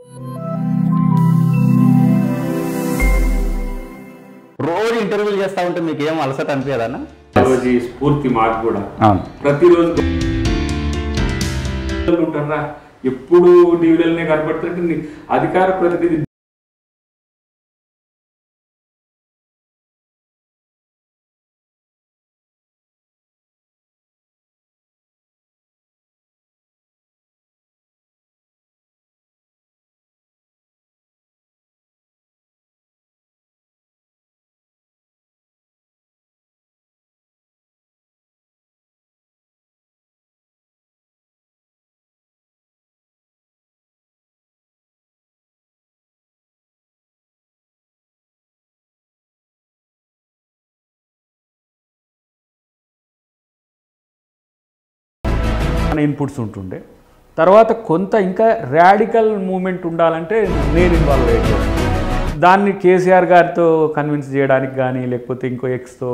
రోజు ఇంటర్వ్యూలు చేస్తా ఉంటే మీకు ఏం అలసట అనిపించదన్నా? రోజు స్ఫూర్తి మాకు కూడా ప్రతిరోజు ఉంటారా, ఎప్పుడు టీవీలనే కనపడుతుంటే అధికార ప్రతినిధి ఇన్పుట్స్ ఉంటుండే. తర్వాత కొంత ఇంకా రాడికల్ మూమెంట్ ఉండాలంటే నేను ఇన్వాల్వ్ అయ్యాను. దాన్ని కేసీఆర్ గారితో కన్విన్స్ చేయడానికి కానీ లేకపోతే ఇంకో ఎక్స్తో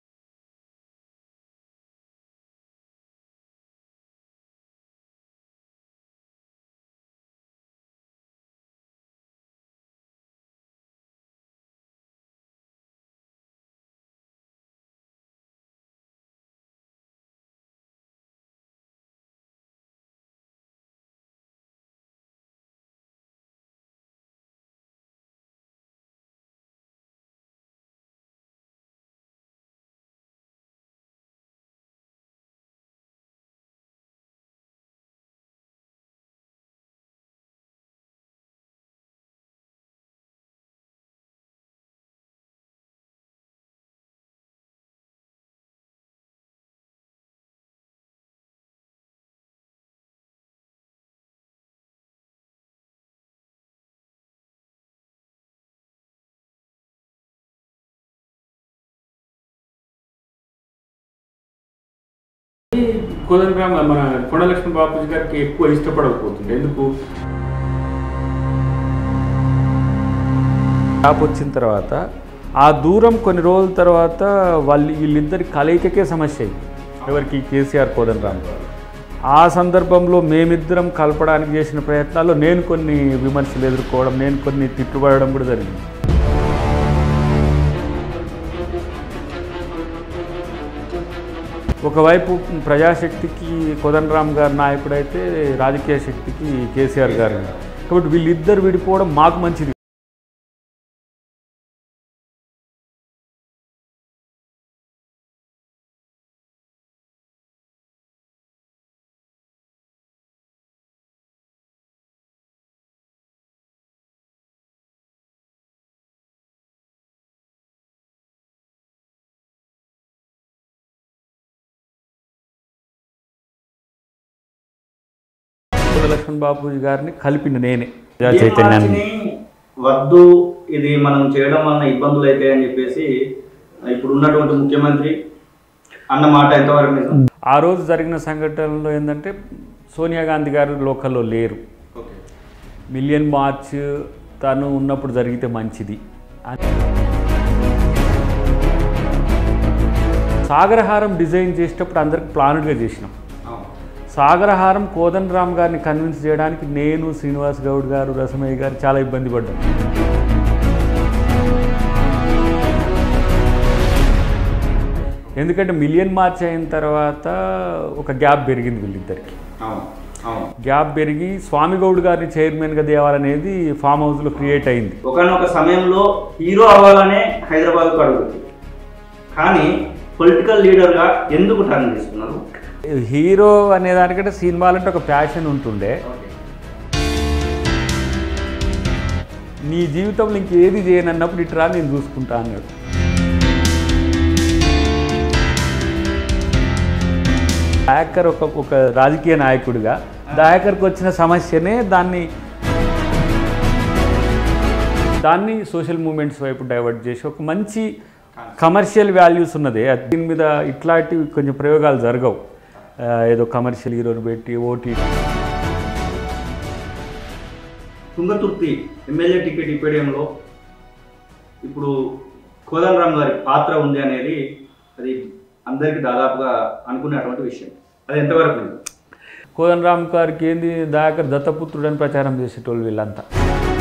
కోదండరామ్ మన కొండలక్ష్మణ బాపూజీ గారికి ఎక్కువ ఇష్టపడకపోతుంది. ఎందుకు? టాప్ వచ్చిన తర్వాత ఆ దూరం కొన్ని రోజుల తర్వాత వీళ్ళిద్దరి కలయికకే సమస్య అయింది. ఎవరికి? కేసీఆర్ కోదండరామ్ గారు. ఆ సందర్భంలో మేమిద్దరం కలపడానికి చేసిన ప్రయత్నాల్లో నేను కొన్ని విమర్శలు ఎదుర్కోవడం, నేను కొన్ని తిట్టుబడడం కూడా జరిగింది. ఒకవైపు ప్రజాశక్తికి కోదండరామ్ గారు నాయకుడైతే రాజకీయ శక్తికి కేసీఆర్ గారు. కాబట్టి వీళ్ళిద్దరు విడిపోవడం మాకు మంచిది. లక్ష్మణ్ బాపూజీ గారిని కలిపిన నేనే చైతన్యాన్ని వద్దు, ఇది మనం చేయడం వలన ఇబ్బందులు అవుతాయి అని చెప్పేసి ఇప్పుడు ఉన్నటువంటి ముఖ్యమంత్రి అన్న మాట ఎంతవరకు నిజం? ఆ రోజు జరిగిన సంఘటనలో ఏంటంటే సోనియా గాంధీ గారు లోకల్లో లేరు. మిలియన్ మార్చ్ తను ఉన్నప్పుడు జరిగితే మంచిది. సాగరహారం డిజైన్ చేసేటప్పుడు అందరికి ప్లానుడ్గా చేసినాం. సాగరహారం కోదండరామ్ గారిని కన్విన్స్ చేయడానికి నేను, శ్రీనివాస్ గౌడ్ గారు, రసమయ్య గారు చాలా ఇబ్బంది పడ్డాం. ఎందుకంటే మిలియన్ మార్చ్ అయిన తర్వాత ఒక గ్యాప్ పెరిగింది వీళ్ళిద్దరికి. గ్యాప్ పెరిగి స్వామి గౌడ్ గారిని చైర్మన్గా తేవాలనేది ఫామ్ హౌస్లో క్రియేట్ అయింది. ఒకనొక సమయంలో హీరో అవ్వాలనే హైదరాబాద్కు అడుగుతుంది, కానీ పొలిటికల్ లీడర్గా ఎందుకు టర్న్ తీసుకున్నారు? హీరో అనే దానికంటే సినిమాలంటే ఒక ప్యాషన్ ఉంటుండే. నీ జీవితంలో ఇంకేది చేయనన్నప్పుడు ఇట్రా నేను చూసుకుంటా అన్నాడు. దయాకర్ ఒక రాజకీయ నాయకుడిగా దయాకర్కి వచ్చిన సమస్యనే దాన్ని సోషల్ మూమెంట్స్ వైపు డైవర్ట్ చేసి ఒక మంచి కమర్షియల్ వాల్యూస్ ఉన్నదే దీని మీద ఇట్లాంటివి కొంచెం ప్రయోగాలు జరగవు. ఏదో కమర్షియల్ హీరోని పెట్టి ఓటీ. తుంగతుర్తి ఎమ్మెల్యే టికెట్ ఇప్పేయడంలో ఇప్పుడు కోదండరామ్ గారి పాత్ర ఉంది అనేది అది అందరికీ దాదాపుగా అనుకునేటువంటి విషయం. అది ఎంతవరకు? కోదండరామ్ గారికి ఏంది దయాకర్ దత్తపుత్రుడని ప్రచారం చేసేటోళ్ళు వీళ్ళంతా.